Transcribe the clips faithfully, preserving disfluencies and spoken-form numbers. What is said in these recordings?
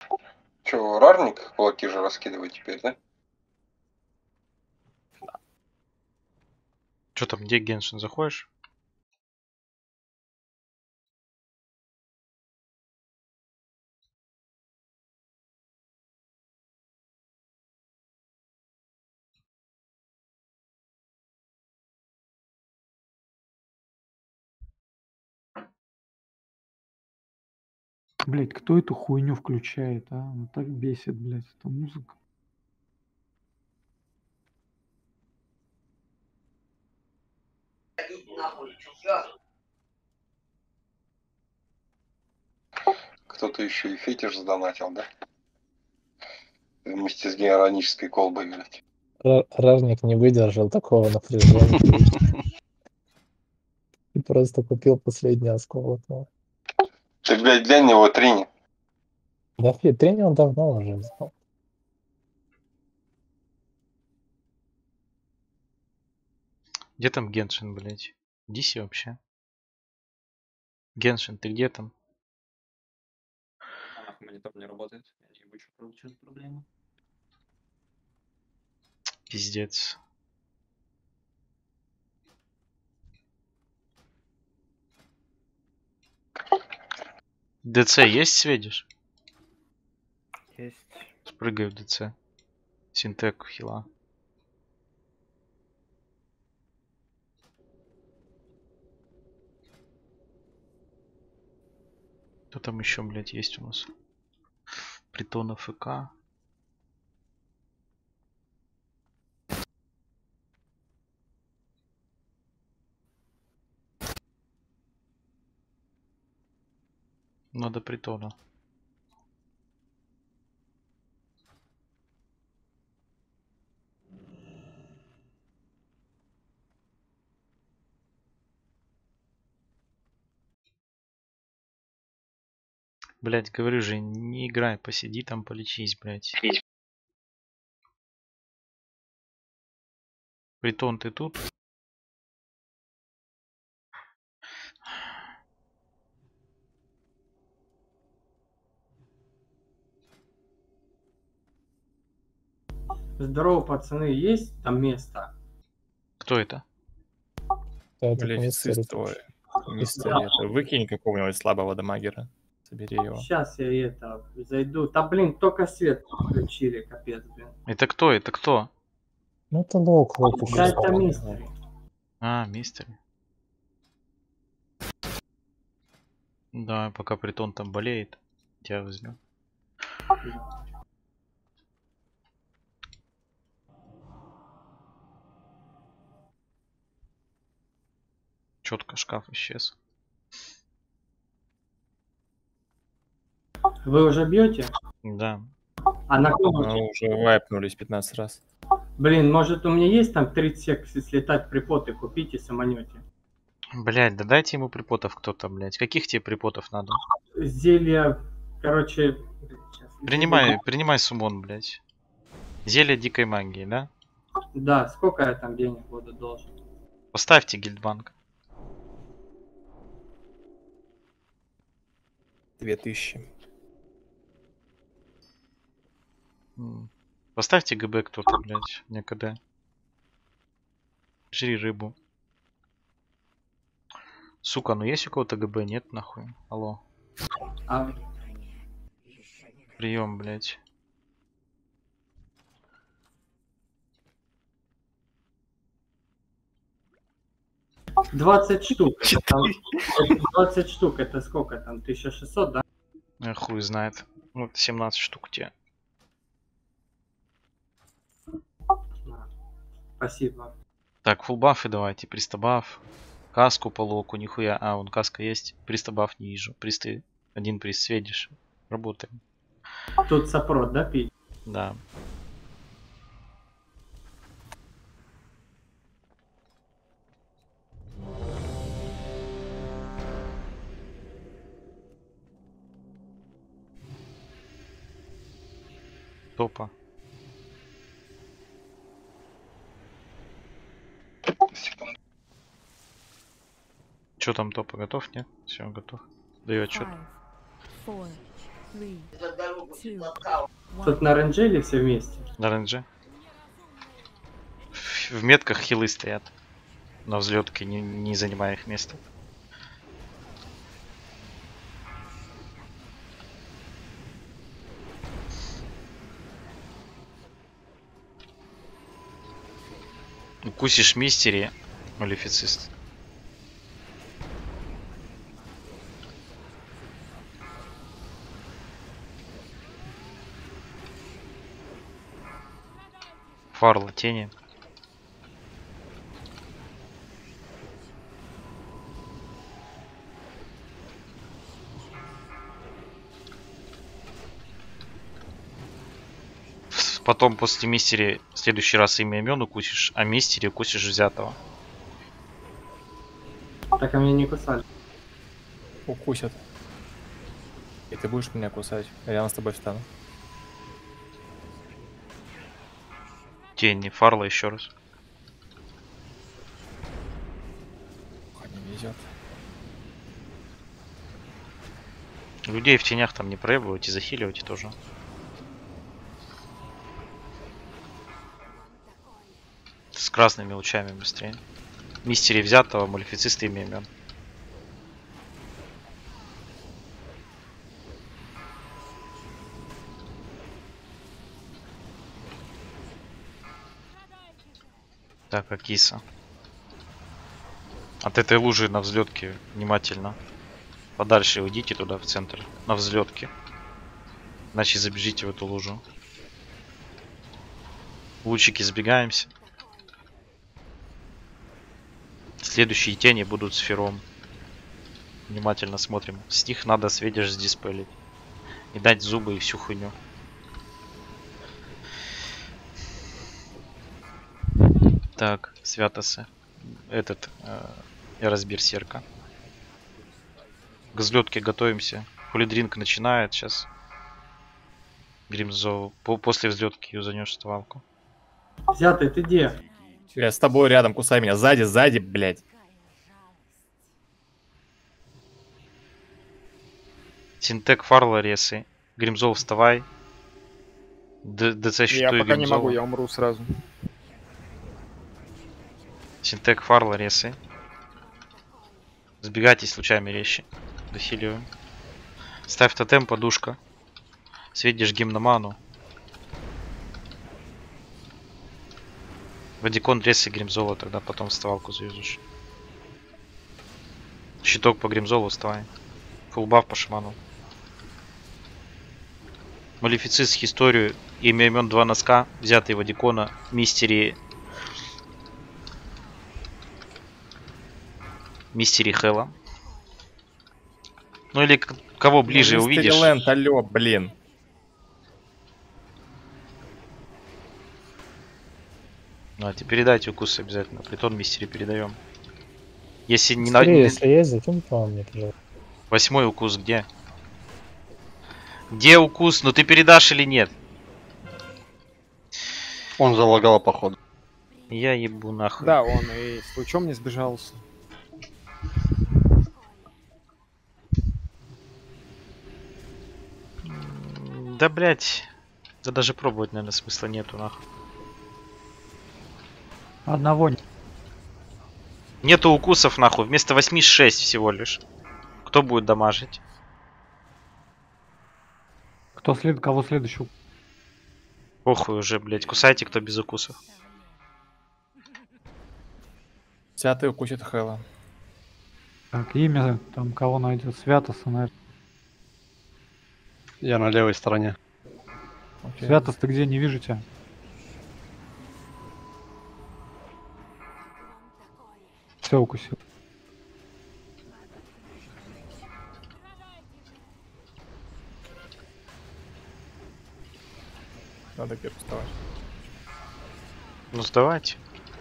Че, рарник кулаки же раскидывать теперь, да? Че там, где Геншин, заходишь? Блять, кто эту хуйню включает, а? Ну так бесит, блять, эта музыка. Кто-то еще и фетиш задонатил, да? Вместе с георонической колбой, блядь. Ражник не выдержал такого напряжения и просто купил последний осколок. Ты, блядь, глянь его трени. Да, трени он давно уже взял. Где там Геншин, блядь? Диси вообще? Геншин, ты где там? А, монитор не работает. Я не вычу, что за проблема. Пиздец. ДЦ есть, сведешь? Есть. Спрыгай в ДЦ. Синтек хила. Кто там еще, блядь, есть у нас? Притон ФК. Надо притона. Блять, говорю же, не играй, посиди там, полечись, блять. Притон, ты тут? Здорово, пацаны, есть там место? Кто это? Это мистер, мистер, это выкинь какого-нибудь слабого дамагера. Собери его. Сейчас я это зайду. Да блин, только свет включили, капец, блин. Это кто? Это кто? Ну это лок, лок. Да, это мистер. А, мистер. Да, пока притон там болеет, тебя возьмем. Четко шкаф исчез. Вы уже бьете? Да. А на ком Мы уже вайпнулись пятнадцать раз. Блин, может у меня есть там тридцать сек слетать припоты, купите самонете. Блять, да дайте ему припотов кто-то, блять. Каких тебе припотов надо? Зелья, короче... Сейчас, Принимай, зелья. принимай суммон, блять. Зелье дикой магии, да? Да, сколько я там денег буду должен? Поставьте гильдбанк. Две тысячи. Поставьте ГБ кто-то, блять, мне КД. Жри рыбу. Сука, ну есть у кого-то ГБ? Нет, нахуй. Алло. А... Прием, блять. двадцать штук. Это там, двадцать штук, это сколько там? тысяча шестьсот, да? Я хуй знает. Вот семнадцать штук тебе. Спасибо. Так, фулбафы давайте, пристабаф. Каску по локу, нихуя. А, вон каска есть. Пристабаф не вижу. Присты. Один прист сведешь. Работаем. Тут сопрот, да, пить? Да. Топа. Че там топа, готов, нет? Все, готов. Даю отчет. Тут на РНЖ или все вместе? На РНЖ. В, в метках хилы стоят. На взлетке, не, не занимая их место. Укусишь мистери, малефицист. Фарла тени. Потом после мистери в следующий раз имя имен укусишь, а мистери укусишь взятого. Так а меня не кусали. Укусят. И ты будешь меня кусать. Я с тобой встану. Тени, фарла еще раз. Ох, не везет. Людей в тенях там не проебывайте, захиливайте тоже. С красными лучами быстрее. Мистери взятого, малефициста имя имен. Так, Акиса. От этой лужи на взлетке внимательно. Подальше уйдите туда, в центр. На взлетке. Иначе забежите в эту лужу. Лучики сбегаемся. Следующие тени будут с фером. Внимательно смотрим. С них надо сведешь сдиспелить. И дать зубы и всю хуйню. Так, Святосы. Этот, э, Эрасберсерка. К взлетке готовимся. Хулидринг начинает сейчас. Гримзоу. По после взлетки юзанешь ствалку. Взятый, ты где? Я с тобой рядом, кусай меня. Сзади, сзади, блядь. Синтек Фарла ресы. Гримзоу вставай. Д ДЦ Я щиту и пока не могу, Гримзоу. я умру сразу. Синтек Фарла ресы. Сбегайтесь лучами резче. Дохиливаем. Ставь тотем, подушка. Светишь гимноману. Вадикон ресы Гримзола, тогда потом вставалку завяжешь. Щиток по Гримзолу вставай. Фулбаф по шаману. Малефицист, историю, имя имен два носка, взятый Вадикона, мистери. Мистери Хэлла. Ну или к- кого ближе Ну, увидишь. Мистериленд, алло, блин. Давайте, передайте укусы обязательно. Притон мистери передаем. Если не Скорее, на... если есть, закинь по мне, пожалуйста. Восьмой укус где? Где укус? Ну ты передашь или нет? Он залагал, походу. Я ебу нахуй. Да, он и с лучом не сбежался. М, Да блять. Да даже пробовать, наверное, смысла нету нахуй. Одного не- Нету укусов нахуй. Вместо восьми шесть всего лишь. Кто будет дамажить? Кто след... Кого следующего? Похуй уже, блять. Кусайте, кто без укусов. Взятый укусит Хэлла. Так, имя там кого найдет? Святоса, наверное. Я на левой стороне. Окей. Святос, ты где? Не вижу тебя. Все, укусил. Надо первым вставать. Ну сдавайте.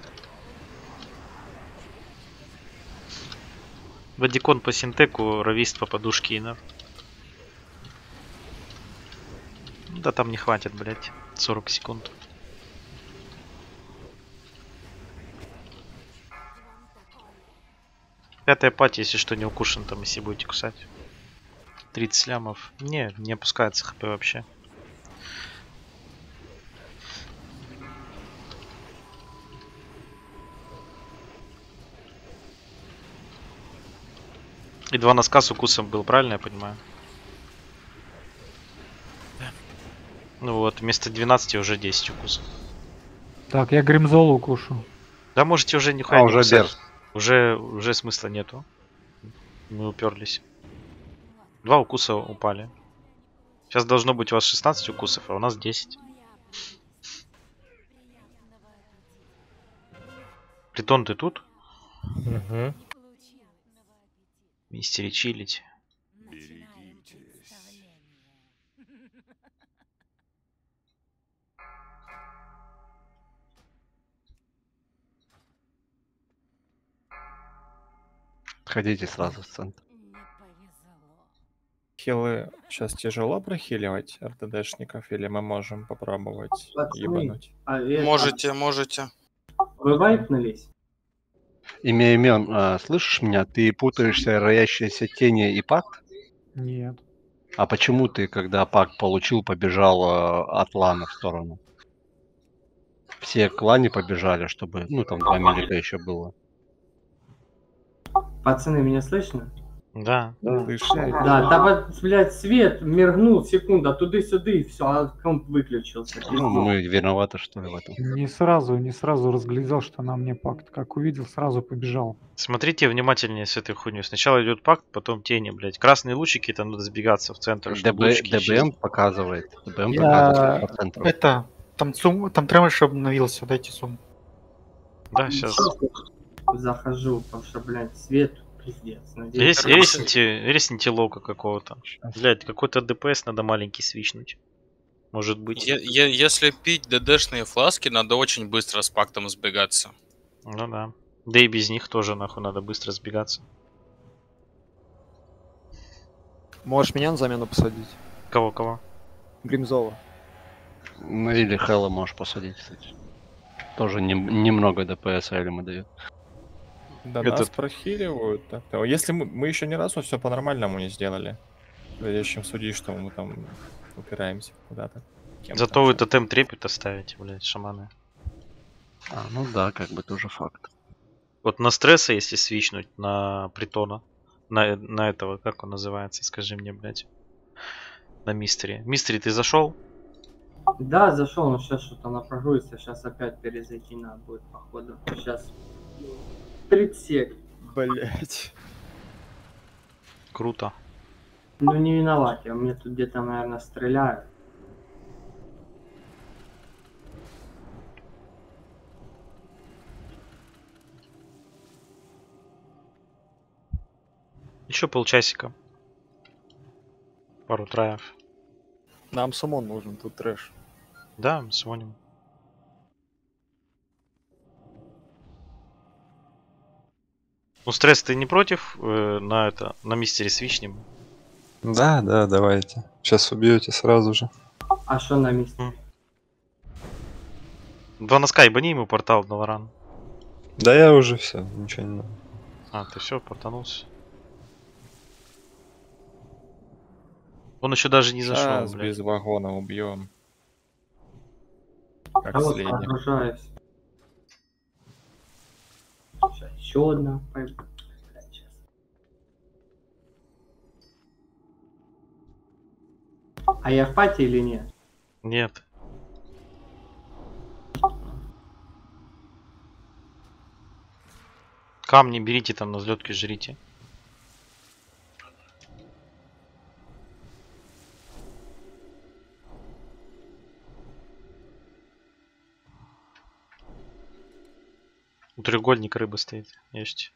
Вадикон по синтеку, равист по подушке инер. Да там не хватит, блять. сорок секунд. Пятая пати, если что, не укушен, там если будете кусать. тридцать лямов. Не, не опускается хп вообще. И два носка с укусом был, правильно я понимаю? Ну вот, вместо двенадцати уже десять укусов. Так, я Гримзолу укушу. Да можете уже нихуя А, не уже кусать. берст. Уже, уже смысла нету. Мы уперлись. Два укуса упали. Сейчас должно быть у вас шестнадцать укусов, а у нас десять. Притон, ты тут? Угу. Мистери чилить. Ходите сразу в центр. Хилы сейчас тяжело прохиливать РТДшников, или мы можем попробовать Пацаны, ебануть? а это- Можете, можете. Вы вайпнулись? Имея имен, а, слышишь меня? Ты путаешься роящиеся тени и пакт? Нет. А почему ты, когда пакт получил, побежал а, от лана в сторону? Все к лане побежали, чтобы, ну там два милика еще было. Пацаны, меня слышно? Да. Слышь, Да, там, вот, блядь, свет миргнул, секунда, туда-сюда и все, а комп выключился. Ну, мы виноваты, что ли, в этом. Не сразу, не сразу разглядел, что на мне пакт. Как увидел, сразу побежал. Смотрите внимательнее с этой хуйней. Сначала идет пакт, потом тени, блядь. Красные лучики, там надо сбегаться в центр. чтобы ДБ, лучики ДБМ исчезли. показывает. ДБМ Я- показывает по центру. Это, там сум, там тремор обновился, дайте сумму. Да, сейчас. Захожу, потому что, блядь, свет пиздец. Надеюсь, Рес, ресните, ресните лока какого-то. Блядь, какой-то ДПС надо маленький свичнуть. Может быть. Е- е- если пить ДДшные фласки, надо очень быстро с пактом сбегаться. Ну да. Да и без них тоже нахуй надо быстро сбегаться. Можешь меня на замену посадить? Кого-кого? Гримзола. Ну или Хэлла можешь посадить, кстати. Тоже не- немного ДПС ему дает. Да Этот- нас прохиливают. Так-то. Если мы, мы еще ни разу все по-нормальному не сделали. Зачем судить, что мы там упираемся куда-то. Кем Зато там вы что. тотем трепет оставите, блядь, шаманы. А, ну да, как бы тоже факт. Вот на стресса, если свичнуть, на притона. На, на этого, как он называется, скажи мне, блядь. На мистери. Мистери, ты зашел? Да, зашел, но сейчас что-то напрягуется, сейчас опять перезайти надо будет, походу. Сейчас тридцать сек. Блять. Круто. Ну не виноват, я мне тут где-то, наверное, стреляют. Еще полчасика. Пару траев. Нам сумон нужен, тут трэш. Да, своним. Ну, стресс, ты не против э, на это, на мистере свичнем? Да, да, давайте. Сейчас убьете сразу же. А что на месте? Два носка ебани ему портал на варан. Да я уже все, ничего не надо. А, ты все, портанулся. Он еще даже не зашел, Сейчас блядь. без вагона убьем. Как А вот следник. отгружаюсь. Сейчас еще одна. пойду. Блядь, щас. А я в пати или нет? Нет. Камни берите там на взлетке, жрите. У треугольника рыба стоит. Ешьте.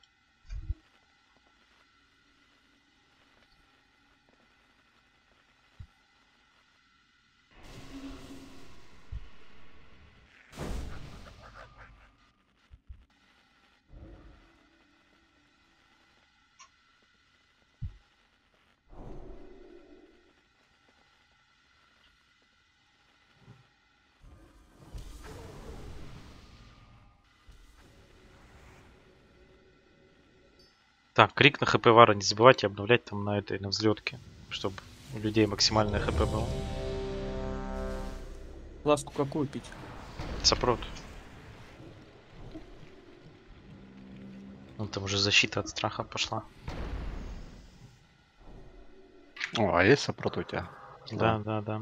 Так, крик на хп вара не забывайте обновлять там на этой, на взлетке, чтобы у людей максимальное хп было. Ласку какую пить? Сопрот. Ну там уже защита от страха пошла. О, а есть сопрот у тебя? Да, да, да.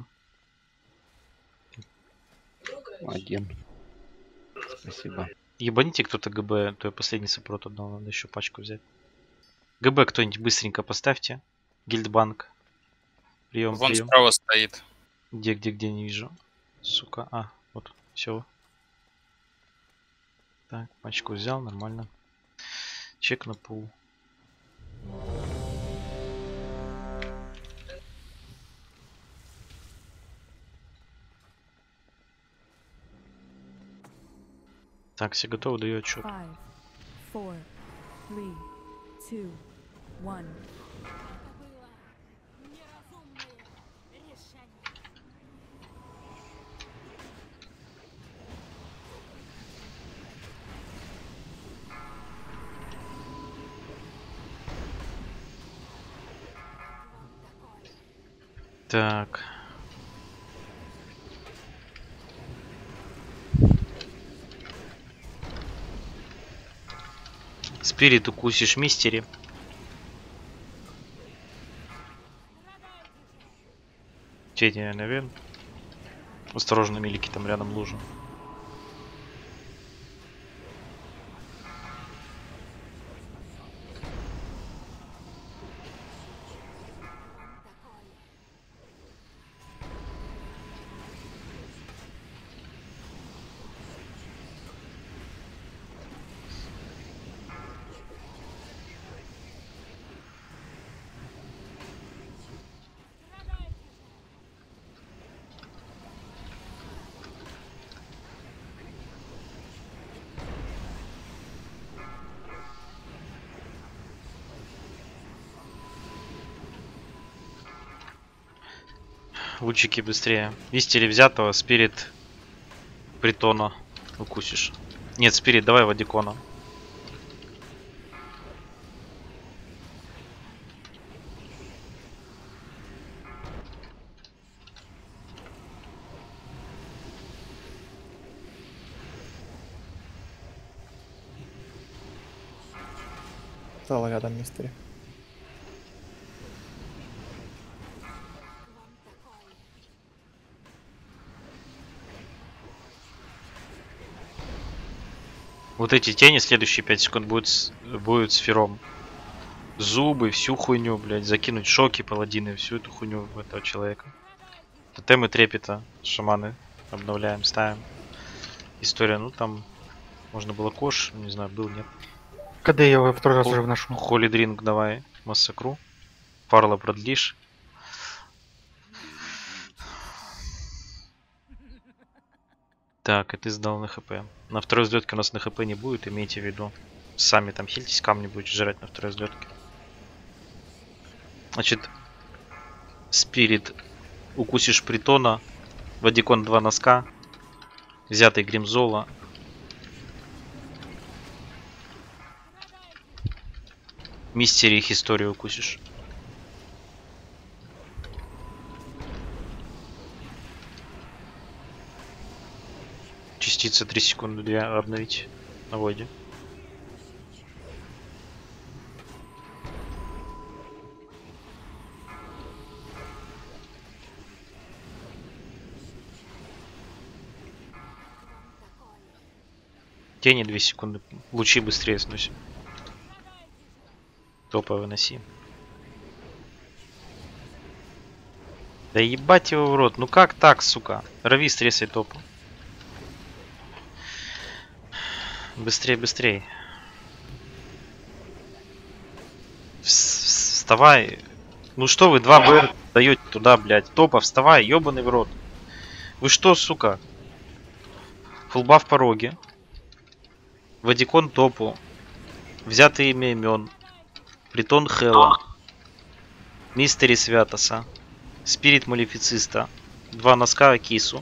Один. Спасибо. Ебаните кто-то ГБ, то я последний сопрот отдал, надо еще пачку взять. ГБ кто-нибудь быстренько поставьте. Гильдбанк. Прием, Вон прием. справа стоит. Где, где, где, не вижу. Сука. А, вот, все. Так, пачку взял, нормально. Чек на пул. Так, все готовы, даю отчет. Five, four, three, two, one. Так. Спирит укусишь мистери. Тени, наверное. Осторожно, милики, там рядом лужа. Лучики быстрее. Мистери взятого, спирит притона укусишь. Нет, спирит, давай Вадикона. Стало рядом мистери. Вот эти тени следующие пять секунд будут с, будут с фером. Зубы, всю хуйню, блядь, закинуть шоки, паладины, всю эту хуйню в этого человека. Тотемы трепета, шаманы обновляем, ставим. История, ну там можно было кош, не знаю, был, нет. Когда я его второй раз уже вношу. Холли дринг давай, массакру. Фарла продлишь. Так, и ты сдал на хп. На второй взлетке у нас на хп не будет, имейте в виду. Сами там хильтесь, камни будете жрать на второй взлетке. Значит, спирит укусишь притона, Вадикон два носка, взятый Гримзола. Мистери их историю укусишь. Частица три секунды, две обновить на войде. Тени две секунды. Лучи быстрее сносим. Топа выноси. Да ебать его в рот. Ну как так, сука? Рави, стресай топу. Быстрее, быстрее. Вставай. Ну что вы, два БР даете туда, блядь. Топа, вставай, ебаный в рот. Вы что, сука? Фулба в пороге. Вадикон топу. Взятые имя имен. Притон Хэлла. Мистери Святоса. Спирит Малефициста. Два носка Акису.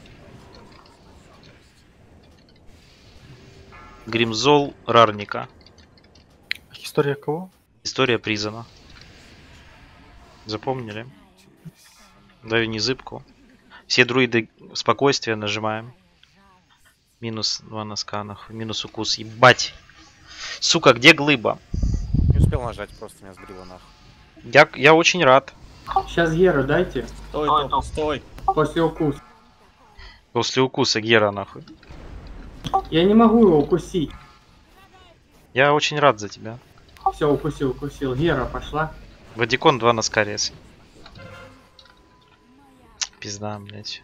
Гримзол Рарника. История кого? История Призана. Запомнили? Даю незыбку. Все друиды спокойствия нажимаем. Минус два носка, нахуй. Минус укус. Ебать. Сука, где глыба? Не успел нажать, просто меня сбрило нахуй. Я, я очень рад. Сейчас Геру дайте. Стой, топ, стой. После укуса. После укуса Гера, нахуй. Я не могу его укусить. Я очень рад за тебя. Все, укусил, укусил. Гера пошла. Вадикон два на скорец. Пизда, блядь.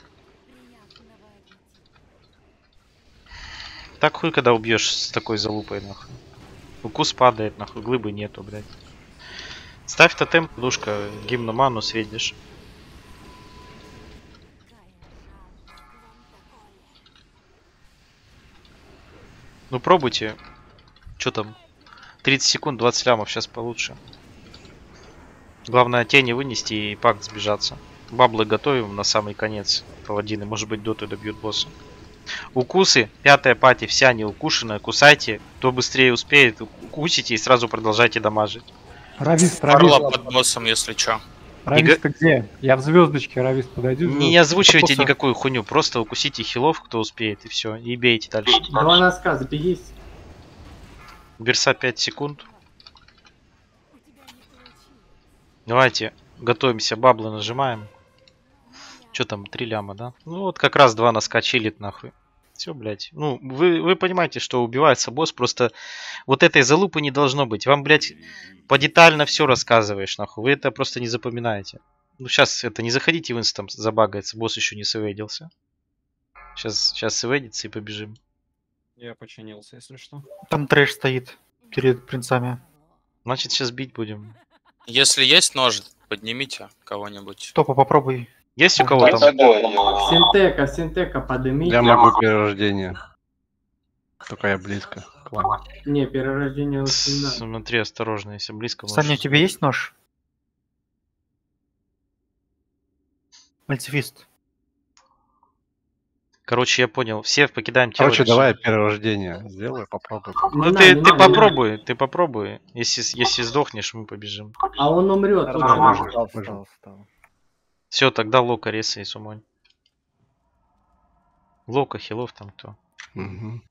Так хуй, когда убьешь с такой залупой, нахуй. Укус падает, нахуй, глыбы нету, блядь. Ставь тотем, душка, гимну ману светишь. Ну пробуйте. Что там? тридцать секунд, двадцать лямов, сейчас получше. Главное тени вынести и пакт сбежаться. Баблы готовим на самый конец. Паладины, может быть, доту добьют босса. Укусы, пятая пати, вся не укушенная. Кусайте, кто быстрее успеет, укусите и сразу продолжайте дамажить. Равис, Орла Равис, под боссом, если чё. Равис, ты где? Я в звездочке, Равис, подойди. в Не звездочку. озвучивайте Просто- никакую хуйню, просто укусите хилов, кто успеет, и все. И бейте дальше. Два носка, забегись. Берса пять секунд. Давайте, готовимся, баблы нажимаем. Что там, три ляма, да? Ну вот как раз два носка чилит нахуй. Все, блядь. Ну, вы, вы понимаете, что убивается босс, просто вот этой залупы не должно быть. Вам, блядь, подетально все рассказываешь, нахуй. Вы это просто не запоминаете. Ну, сейчас это, не заходите в инстам, забагается, босс еще не сэвэдился. Сейчас, сейчас сэвэдится и побежим. Я починился, если что. Там трэш стоит перед принцами. Значит, сейчас бить будем. Если есть нож, поднимите кого-нибудь. Топа, попробуй. Есть у кого там? Синтека, синтека, подымите. Я могу перерождение. Только я близко к вам. Не, перерождение лучше не надо. Смотри, осторожно, если близко. Саня, у можешь- тебя есть нож? Мальцевист. Короче, я понял. Все покидаем тело. Короче, решим. давай перерождение сделай, попробуй. Ну Не ты, надо, не ты надо, не попробуй, ты попробуй. Если, если сдохнешь, мы побежим. А он умрет. Нормально, очень выжил, быстро. выжил. Все, тогда Лока, Реса и Сумонь. Лока, Хилов там кто? Мгм.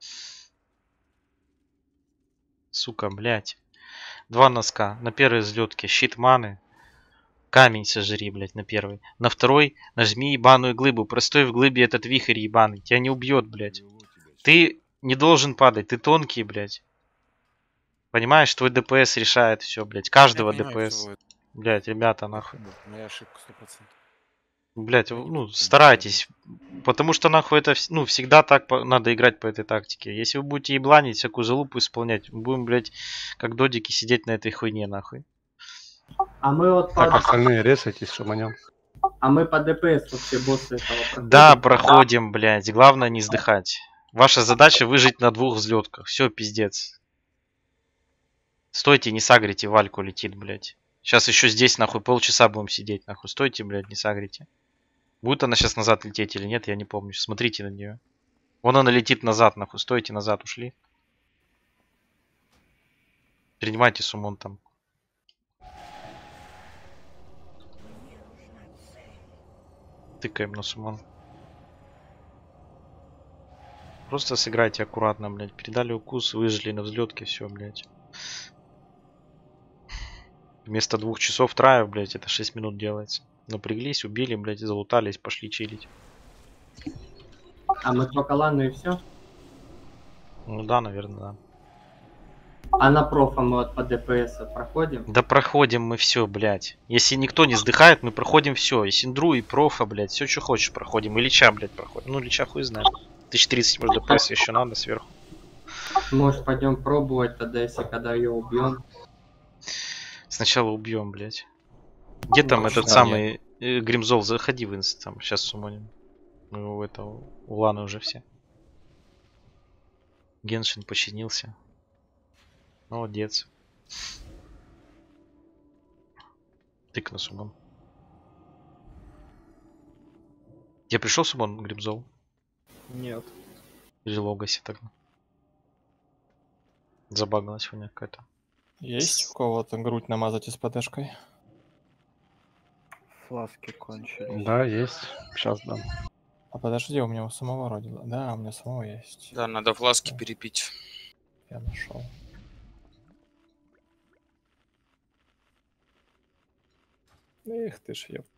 Сука, блядь. Два носка. На первой взлетке щит маны. Камень сожри, блядь, на первый. На второй нажми ебаную глыбу. Простой в глыбе этот вихрь ебаный. Тебя не убьет, блядь. Ты не должен падать, ты тонкий, блядь. Понимаешь, твой ДПС решает все, блядь. Каждого Я понимаю, ДПС. всего это. Блядь, ребята, нахуй. Моя ошибка сто процентов. Блять, ну, старайтесь. Потому что, нахуй, это, вс- ну, всегда так по- надо играть по этой тактике. Если вы будете ебланить, всякую залупу исполнять, мы будем, блять, как додики сидеть на этой хуйне, нахуй. А мы вот Так, по... остальные резайтесь, шаманем. А мы по ДПС вообще босса этого проходим. Да, проходим, блять. Главное не сдыхать. Ваша задача выжить на двух взлетках. Все, пиздец. Стойте, не сагрите, Вальку летит, блять. Сейчас еще здесь, нахуй, полчаса будем сидеть, нахуй. Стойте, блядь, не сагрите. Будет она сейчас назад лететь или нет, я не помню. Смотрите на нее. Вон она летит назад, нахуй. Стойте, назад ушли. Принимайте суммон там. Тыкаем на суммон. Просто сыграйте аккуратно, блядь. Передали укус, выжили на взлетке, все, блядь. Вместо двух часов траев, блядь, это шесть минут делается. Напряглись, убили, блядь, залутались, пошли чилить. А мы только лану и все. Ну да, наверное, да. А на профа мы вот по ДПС проходим. Да проходим мы все, блядь. Если никто не сдыхает, мы проходим все. И Синдру, и профа, блядь, все, что хочешь, проходим. И Лича, блядь, проходим. Ну, Лича хуй знает. тысяча тридцать, может, ДПС еще надо сверху. Может, пойдем пробовать тогда, если когда ее убьем. Сначала убьем, блядь. Где там Ну, этот да, самый э, Гримзол? Заходи в инст, там, сейчас сумоним. Мы его в это, у Ланы уже все. Геншин починился. Молодец. Тык на сумон. Я пришел сумон, Гримзол? Нет. Или Логаси тогда? Забагалась у меня какая-то. Есть у кого-то грудь намазать СПДшкой? Фласки кончились. Да, есть. Сейчас дам. А подожди, у меня у самого вроде. Да, у меня самого есть. Да, надо фласки перепить. Я нашел. Эх ты ж, ёп.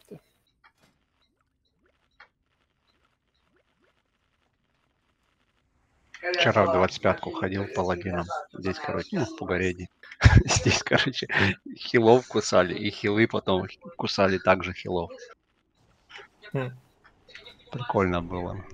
Вчера в двадцать пятку ходил паладином. Здесь, короче, ну, в Пугареде. Здесь, короче, хилов кусали, и хилы потом кусали также хилов. Хм. Прикольно было.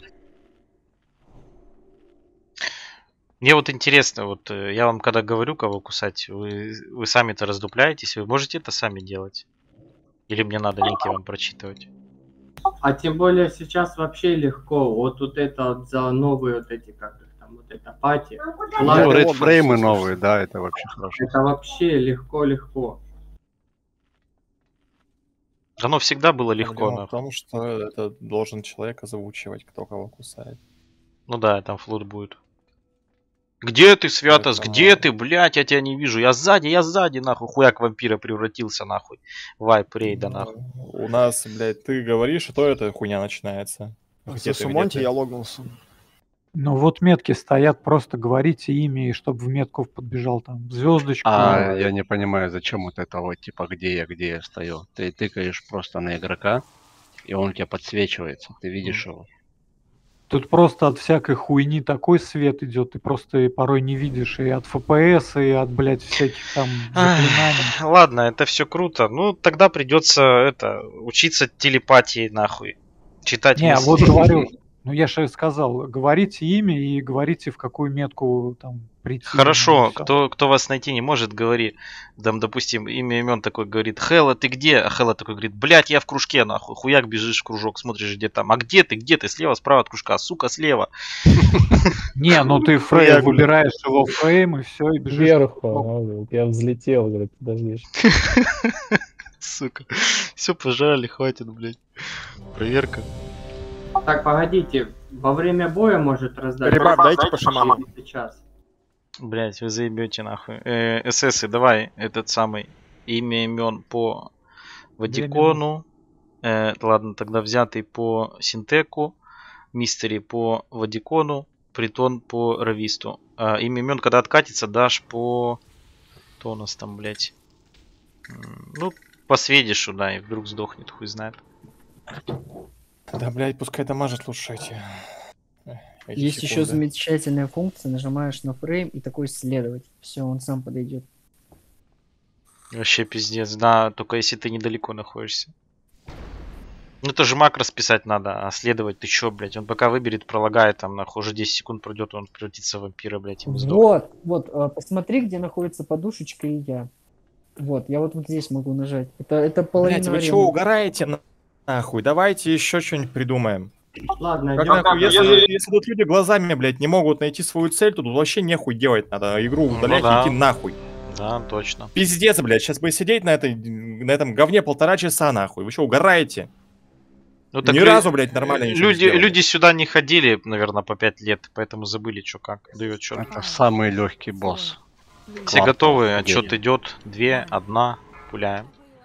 Мне вот интересно, вот э, я вам когда говорю, кого кусать, вы, вы сами-то раздупляетесь, вы можете это сами делать? Или мне надо ники вам прочитывать? А тем более сейчас вообще легко. Вот тут это вот за новые вот эти, как их там, вот это пати. Ну, рейдфреймы новые, да, это вообще хорошо. Это вообще легко-легко. Оно всегда было легко. Проблема в том, что это должен человек озвучивать, кто кого кусает. Ну да, там флот будет. Где ты, Святос, Поэтому- где ты, блять, я тебя не вижу. Я сзади, я сзади, нахуй. Хуяк вампира превратился, нахуй. Вайп рейда, нахуй. У нас, блядь, ты говоришь, и то эта хуйня начинается. Где ты, где ты? я логнулся. Ну вот метки стоят, просто говорите имя, и чтобы в метку подбежал там звездочку. А я не понимаю, зачем вот это вот, типа, где я, где я стою. Ты тыкаешь просто на игрока, и он у тебя подсвечивается. Ты видишь его. Тут просто от всякой хуйни такой свет идет, ты просто и порой не видишь и от эф пи эс, и от, блядь, всяких там заклинаний. Ладно, это все круто. Ну, тогда придется это учиться телепатии, нахуй. Читать Не, мысли. вот говорю, ну я же сказал, говорите имя и говорите, в какую метку там прийти. Хорошо, и всё. кто, кто вас найти не может, говори. Там, допустим, имя имен такой говорит: Хэлла, ты где? А Хэлла такой говорит: блять, я в кружке, нахуй. Хуяк, бежишь в кружок, смотришь, где там. А где ты? Где ты? Слева, справа от кружка. Сука, слева. Не, ну ты фрейм выбираешь его фрейм и все, и бежишь. Вверху, а, говорит, я взлетел, говорит, подожди. Сука. Все, пожали, хватит, блядь. Проверка. Так, погодите, во время боя может раздать. Ребят, Просто дайте по шаману. Сейчас. Блять, вы заебете нахуй. Э, эсэсы, давай этот самый имя имен по Вадикону. Э, ладно, тогда взятый по Синтеку. Мистери по Вадикону. Притон по Рависту. А, имя имен, когда откатится, дашь по... Кто у нас там, блять? Ну, по Сведишу, да, и вдруг сдохнет, хуй знает. Да, блядь, пускай дамажит лучше эти. эти Есть еще секунды. замечательная функция, нажимаешь на фрейм и такой следовать. Все, он сам подойдет. Вообще пиздец, да, только если ты недалеко находишься. Ну это же макрос писать надо, а следовать ты чё, блядь? Он пока выберет, пролагает, там, нахуй, уже десять секунд пройдет, он превратится в вампира, блядь, и сдохнет. Вот, вот, а, посмотри, где находится подушечка и я. Вот, я вот, вот здесь могу нажать. Это, это половина Блядь, вы арены. чего угораете на- нахуй? Давайте еще что-нибудь придумаем. Ладно, Как идём. нахуй, если, если тут люди глазами, блядь, не могут найти свою цель, то тут вообще нехуй делать надо. Игру удалять да. и идти нахуй. Да, точно. Пиздец, блядь, сейчас бы сидеть на, этой, на этом говне полтора часа, нахуй. Вы что, угораете? Ну, так Ни лю- разу, блядь, нормально ничего не люди, сделали. люди сюда не ходили, наверное, по пять лет, поэтому забыли, что как. Дает счет. Это самый легкий босс. Все Квартал готовы, в отчет день. идет. Две, одна, пуляем.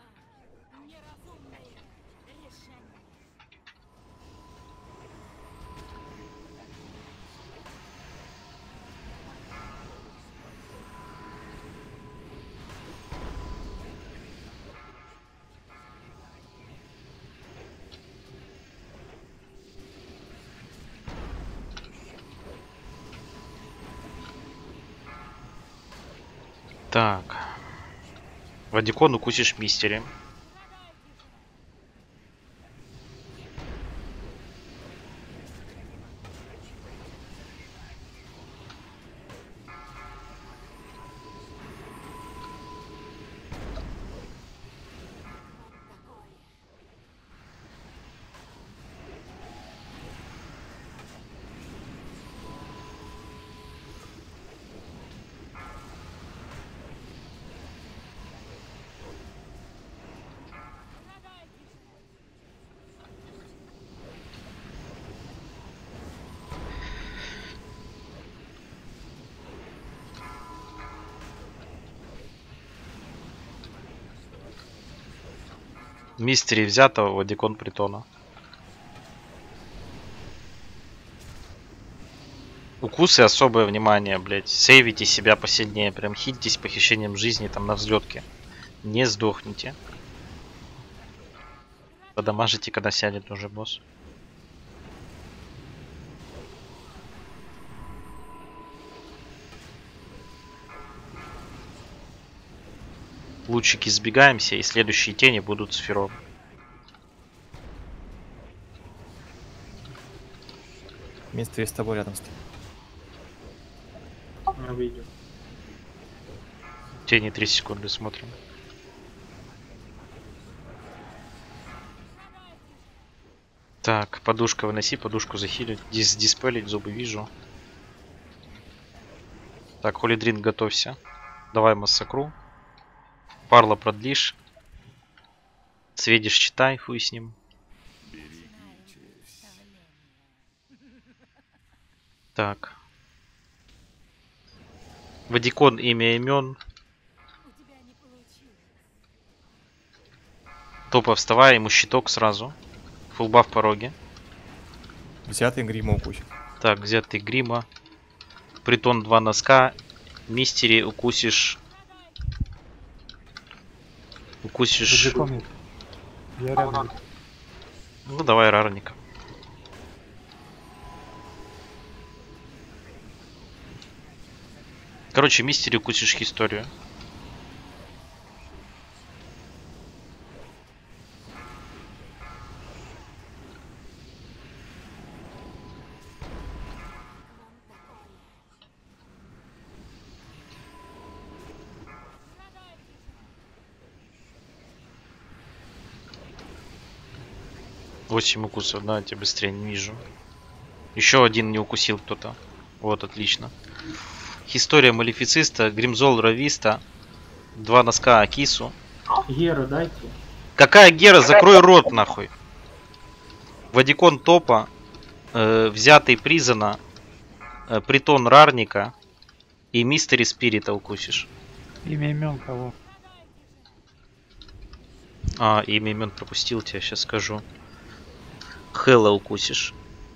Так. Вадикон укусишь мистери. Мистери взято, Вадикон притона. Укусы особое внимание, блять. Сейвите себя посильнее. Прям хититесь похищением жизни там на взлетке. Не сдохните. Подамажите, когда сядет уже босс. Лучики сбегаемся, и следующие тени будут с Фером. Вместе с тобой рядом стоит. Я видел. Тени три секунды смотрим. Так, подушка выноси, подушку захилить. Дис диспелить, зубы вижу. Так, Холидрин, готовься. Давай массакру. Парло продлишь. Сведешь, читай, хуй с ним. Так. Вадикон, имя, имен. Топа, вставай, ему щиток сразу. Фулба в пороге. Взятый грима укусит. Так, взятый грима. Притон два носка. Мистери укусишь. Укусишь. Вадикон есть. Я рядом. Ну давай рарника. Короче, мистери укусишь историю. восемь укусов, давайте быстрее, не вижу. Еще один не укусил кто-то. Вот, отлично. История малефициста, Гримзол Рависта. Два носка Акису. Геру дайте. Какая Гера? Закрой рот нахуй. Вадикон Топа. Э, взятый Призана. Э, Притон Рарника. И Мистери Спирита укусишь. Имя имен кого? А, имя имен пропустил, тебе сейчас скажу. Хэлла укусишь.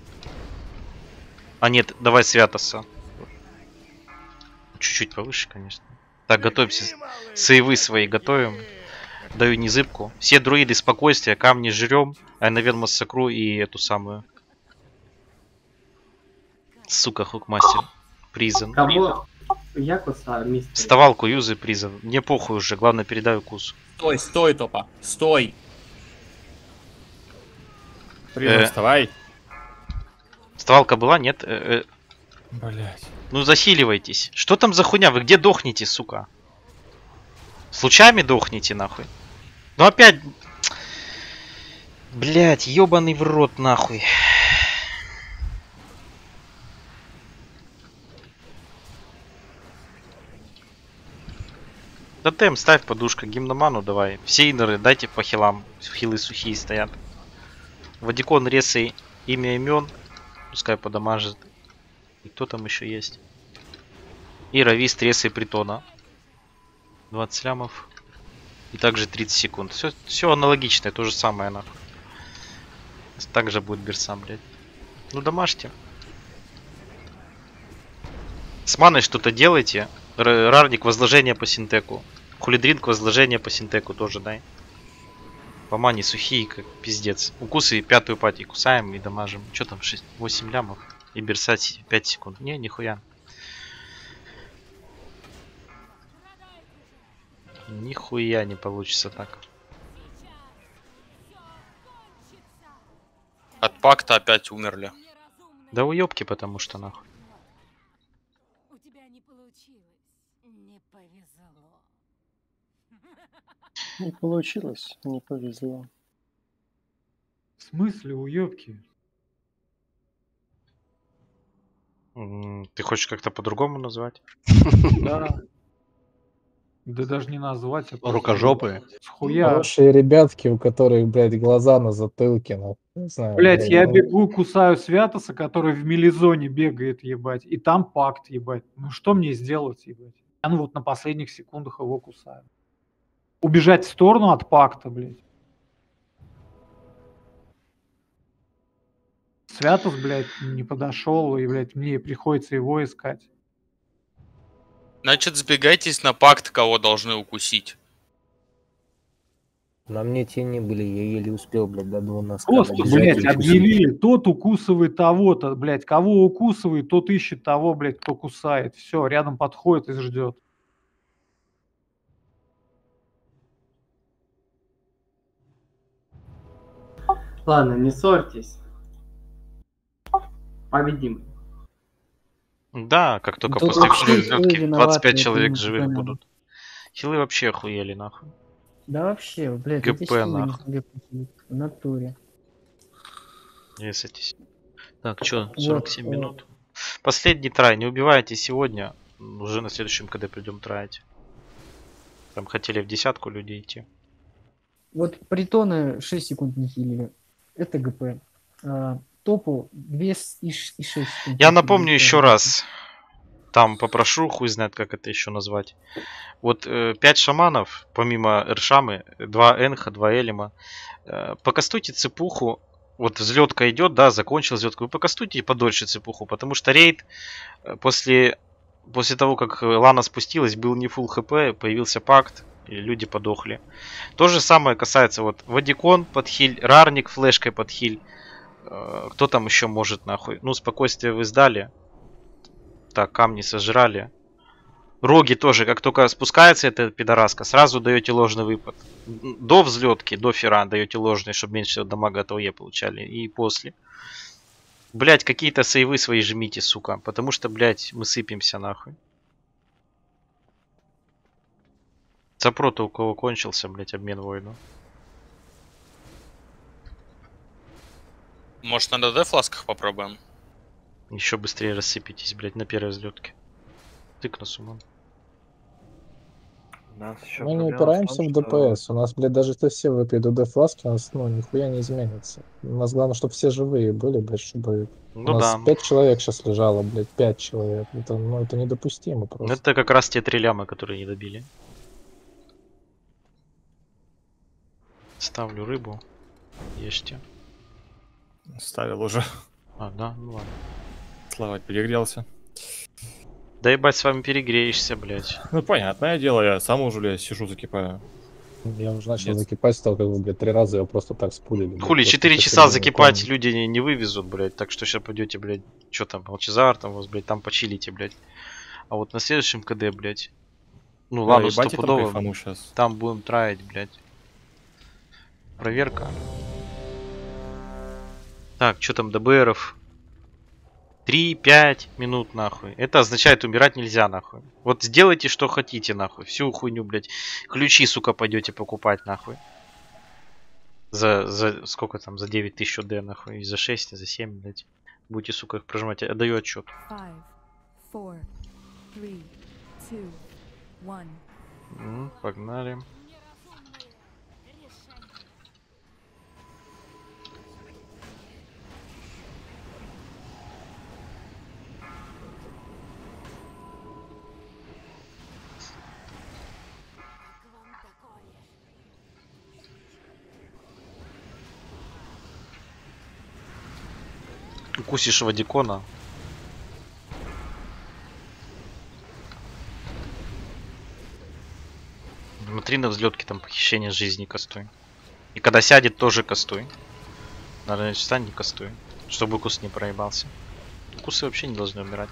А нет, давай Святоса. Чуть-чуть повыше, конечно. Так, готовимся. Сейвы свои готовим. Даю незыбку. Все друиды спокойствия, камни жрем. Айнавен массакру и эту самую. Сука, хукмастер. Призен. Кого? Я кусаю, мистер. Вставалку юзай призен. Мне похуй уже, главное передай укус. Стой, стой, Топа, стой. Призен, Э. вставай. Вставалка была? Нет? Э, э, Блять. Ну захиливайтесь. Что там за хуйня? Вы где дохнете, сука? С лучами дохнете, нахуй. Ну опять... Блять, ебаный в рот, нахуй. Тотем, ставь подушка, гимноману давай. Все инеры дайте по хилам. Хилы сухие стоят. Вадикон, ресей, имя, имен. Пускай подамажит. И кто там еще есть? И Равист, ресей, притона. двадцать лямов. И также тридцать секунд. Все, все аналогичное, то же самое, нахуй. Также будет берсам, блядь. Ну домашьте. С маной что-то делайте. Р Рарник, возложение по синтеку. Хулидринг, возложение по синтеку тоже дай. По мане сухие, как пиздец. Укусы пятую пати кусаем и дамажим. Что там, шесть, восемь лямов? И берсать пять секунд. Не, нихуя. Нихуя не получится так. От пакта опять умерли. Да уёбки, потому что нахуй. У тебя не получилось. Не повезло. Не получилось, не повезло. В смысле уёбки? М, Ты хочешь как-то по-другому назвать? Да. Да даже не назвать, а просто Рукожопые. схуя. Хорошие ребятки, у которых, блядь, глаза на затылке, ну, не знаю. Блять, блядь, я ну, бегу, кусаю Святоса, который в милизоне бегает, ебать. И там пакт, ебать. Ну что мне сделать, ебать? Я ну вот на последних секундах его кусаю. Убежать в сторону от пакта, блядь. Святос, блядь, не подошел, и, блядь, мне приходится его искать. Значит, сбегайтесь на пакт, кого должны укусить. На мне тени были, я еле успел, блядь, до двух носка Просто, добежать блядь, и укусить. объявили, тот укусывает того-то, блядь, кого укусывает, тот ищет того, блядь, кто кусает. Все, рядом подходит и ждет. Ладно, не ссорьтесь. Победим. Да, как только Тут после вообще второй хилы взлетки виноваты, двадцать пять это человек не живых понятно. будут. Хилы вообще охуели, нахуй. Да вообще, блядь, эти ГП, силы не нахуй. смогли получить. В натуре. Веситесь. Так, чё, Вот, сорок семь э, минут. Последний трай. Не убивайте сегодня. Уже на следующем КД придем траить. Там хотели в десятку людей идти. Вот притоны шесть секунд не хилили. Это ГП. А, топу две и шесть секунд. Я не напомню хилили. еще раз. Там попрошу, хуй знает, как это еще назвать. Вот э, пять шаманов, помимо Эршамы, два Энха, два Элима. Э, покастуйте цепуху. Вот взлетка идет, да, закончил взлетку. Вы покастуйте подольше цепуху, потому что рейд э, после, после того, как Лана спустилась, был не фулл хп, появился пакт, и люди подохли. То же самое касается вот Вадикон под хиль, Рарник флешкой под хиль. Э, кто там еще может, нахуй? Ну, спокойствие вы сдали. Так, камни сожрали. Роги тоже, как только спускается эта пидораска, сразу даете ложный выпад. До взлетки, до фера даете ложный, чтобы меньше дамага от ОЕ получали. И после. Блять, какие-то сейвы свои жмите, сука. Потому что, блять, мы сыпемся нахуй. Запрото у кого кончился, блять, обмен воину. Может, на ДД фласках попробуем? Еще быстрее рассыпитесь, блять, на первой взлетке. Тык на суммон. Мы не упираемся в ДПС. У нас, блядь, даже если все выпьют д фласки, у нас, ну, нихуя не изменится. У нас главное, чтобы все живые были, блядь, чтобы... Ну у нас да. пять человек сейчас лежало, блядь, пять человек. Это, ну, это недопустимо просто. Это как раз те три ляма, которые не добили. Ставлю рыбу. Ешьте. Ставил уже. А, да? Ну ладно. Слава, перегрелся. Да ебать, с вами перегреешься, блядь. Ну, понятное дело, я сам уже, блядь, сижу, закипаю. Я уже начал Нет. закипать, стал как бы, блядь, три раза его просто так спулили. блядь, Хули, просто четыре по часа середине закипать комнаты. люди не, не вывезут, блядь. Так что сейчас пойдете, блядь, что там, Алчезар, там, у вас, блядь, там почилите, блядь. А вот на следующем КД, блядь. Ну Да, ладно, ебать, я там стопудово. кайфану щас. Там будем траить, блядь. Проверка. Так, что там, ДБРов? три-пять минут, нахуй. Это означает, умирать нельзя, нахуй. Вот сделайте, что хотите, нахуй. Всю хуйню, блядь. Ключи, сука, пойдете покупать, нахуй. За, за сколько там, за девять тысяч ОД, нахуй. И за шесть, и за семь, блядь. Будете, сука, их прожимать. Я даю отчет. Five, four, three, two, one. М, Погнали. Укусишь Вадикона. Смотри на взлетке, там похищение жизни кастуй. И когда сядет, тоже кастуй. Наверное, встань, не кастуй. Чтобы укус не проебался. Укусы вообще не должны умирать.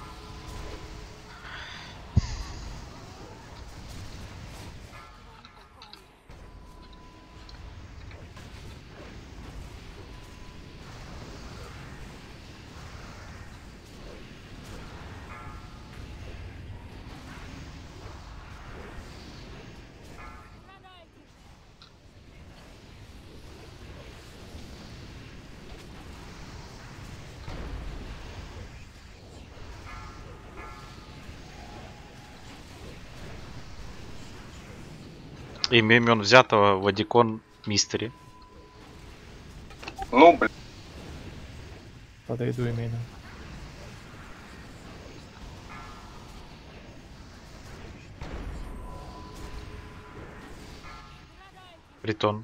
Имя имен взятого Вадикон Мистери. Ну, блин. Подойду именно. Притон.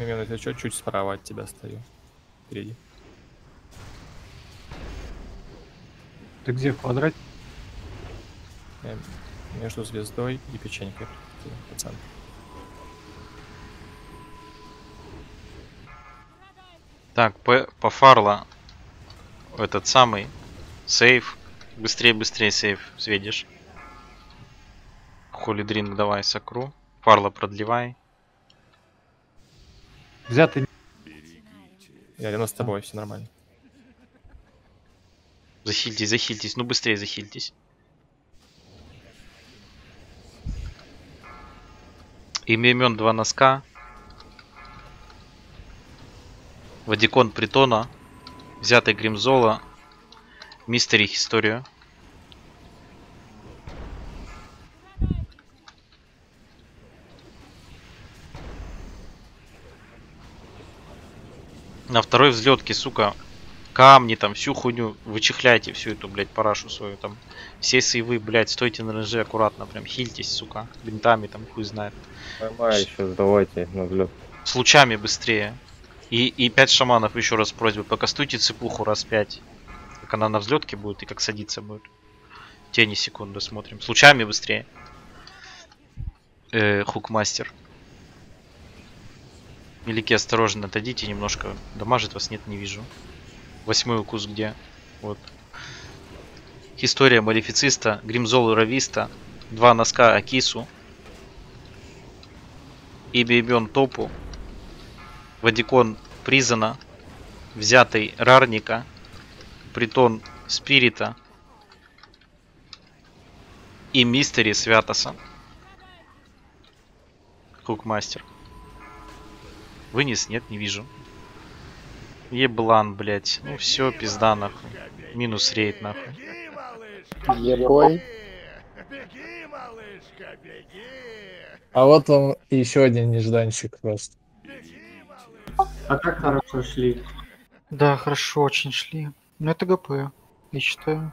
Мимион, если что, чуть справа от тебя стою. Впереди. Ты где, в квадрате? Я между звездой и печенькой. Пацан. Так, по, по фарла этот самый сейф. Быстрее, быстрее сейф сведешь. Холи дринг давай сокру. Фарла продлевай. Взятый. Я рядом с тобой, все нормально. Захильтесь, захильтесь. Ну быстрее захильтесь. Имя имен два носка. Вадикон Притона. Взятый Гримзола. Мистери Историю. На второй взлетке, сука, камни там, всю хуйню вычехляйте, всю эту, блядь, парашу свою там. Все сейвы, блядь, стойте на роже аккуратно, прям хильтесь, сука, бинтами там, хуй знает. Давай еще сдавайте на взлет. С лучами быстрее. И, и пять шаманов, еще раз просьба, покастуйте цепуху раз пять. Как она на взлетке будет и как садиться будет. Тени секунду смотрим. С лучами быстрее. Э, хукмастер. Велики, осторожно, отойдите немножко. Дамажит вас, нет, не вижу. Восьмой укус где? Вот. История Малефициста, Гримзол Рависта, два носка Акису, Ибиебен Топу, Вадикон Призана, Взятый Рарника, Притон Спирита и Мистери Святоса. Хукмастер. Вынес? Нет, не вижу. Еблан, блять. Ну все, пизда нахуй. Минус рейд нахуй. Ебой. А вот он еще один нежданчик просто. А как хорошо шли. Да, хорошо очень шли. Ну это ГП, я считаю.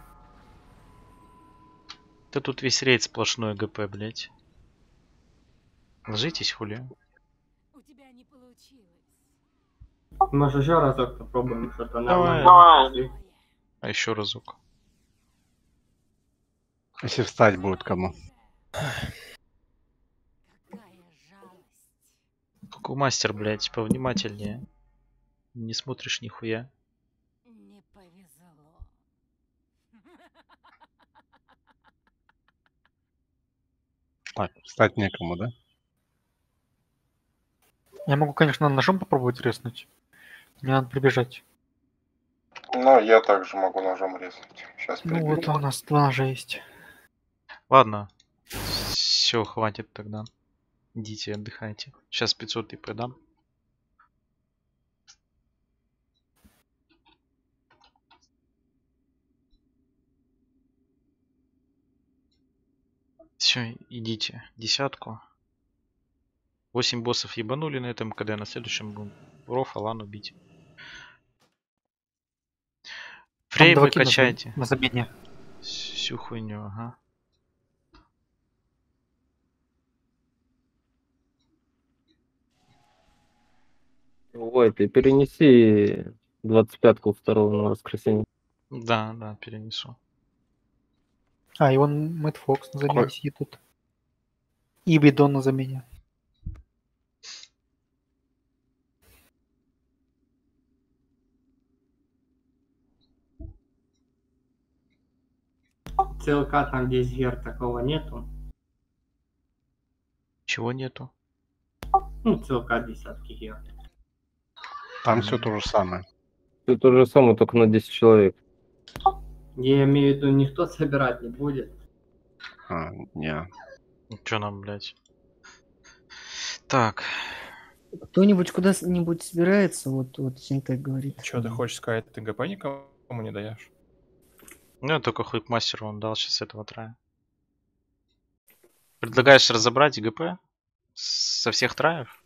Да тут весь рейд сплошной ГП, блять. Ложитесь, хули. Может еще разок попробуем что-то Давай. нормальное. А еще разок. Если встать будет кому. Хукмастер, блять, повнимательнее. Не смотришь нихуя. Так, встать некому, да? Я могу, конечно, ножом попробовать резнуть. Мне надо прибежать. Ну, я также могу ножом резать. Сейчас Ну вот у нас два ножа есть. Ладно. Все, хватит тогда. Идите, отдыхайте. Сейчас пятьсот и продам. Все, идите. Десятку. восемь боссов ебанули на этом, когда на следующем будем Роф, Алан убить. Фрей вы качайте. На забине. Всю хуйню, ага. Ой, ты перенеси двадцать пятку второго на воскресенье. Да, да, перенесу. А, и он Мэтт Фокс на замене сидит тут. И Бидон на замене. ЦЛК там где Гер такого нету. Чего нету? Ну, ЦЛК десятки Гер. Там все то же самое. Все то же самое, только на десять человек. Я имею в виду, никто собирать не будет. А, не. Че нам, блять? Так. Кто-нибудь куда-нибудь собирается, вот, вот Синтек говорит. Че, ты хочешь сказать, ты ГП никому не даешь? Ну, я только Хуйкмастеру он дал сейчас этого трая. Предлагаешь разобрать ГП со всех траев?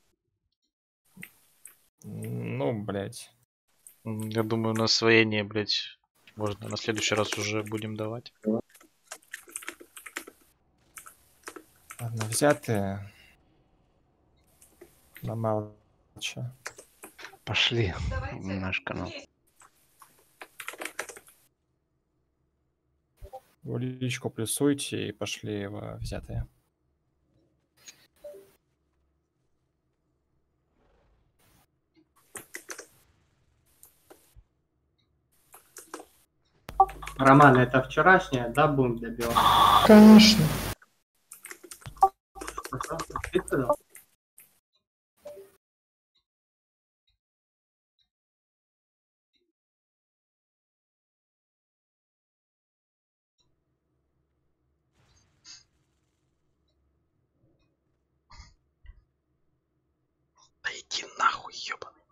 Ну, блять. Я думаю, на освоение, блять, можно на следующий раз уже будем давать. Ладно, взятые. На мало Чё? Пошли на наш канал. В личку плюсуйте и пошли в взятые. Роман, это вчерашняя, да, будем добивать? Конечно. Что, ты сказал? Да иди нахуй, ёбаный.